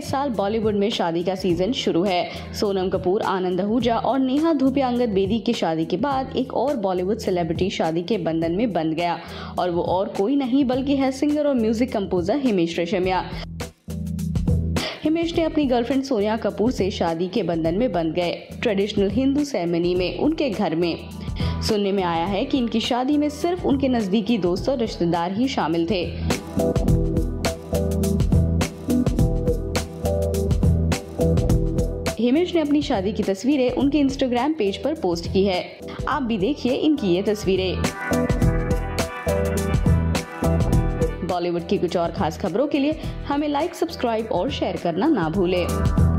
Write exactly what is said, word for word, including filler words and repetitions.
इस साल बॉलीवुड में शादी का सीजन शुरू है। सोनम कपूर, आनंद, अहूजा और नेहा धूपिया अंगद बेदी की शादी के बाद एक और बॉलीवुड सेलिब्रिटी शादी के बंधन में बंध गया और वो और कोई नहीं बल्कि है सिंगर और म्यूजिक कंपोजर हिमेश रेशमिया। हिमेश ने अपनी गर्लफ्रेंड सोनिया कपूर से शादी के बंधन में बंध गए। ट्रेडिशनल हिंदू सेरेमनी में उनके घर में सुनने में आया है कि इनकी शादी में सिर्फ उनके नजदीकी दोस्त और रिश्तेदार ही शामिल थे। हिमेश ने अपनी शादी की तस्वीरें उनके इंस्टाग्राम पेज पर पोस्ट की है। आप भी देखिए इनकी ये तस्वीरें। बॉलीवुड की कुछ और खास खबरों के लिए हमें लाइक, सब्सक्राइब और शेयर करना ना भूलें।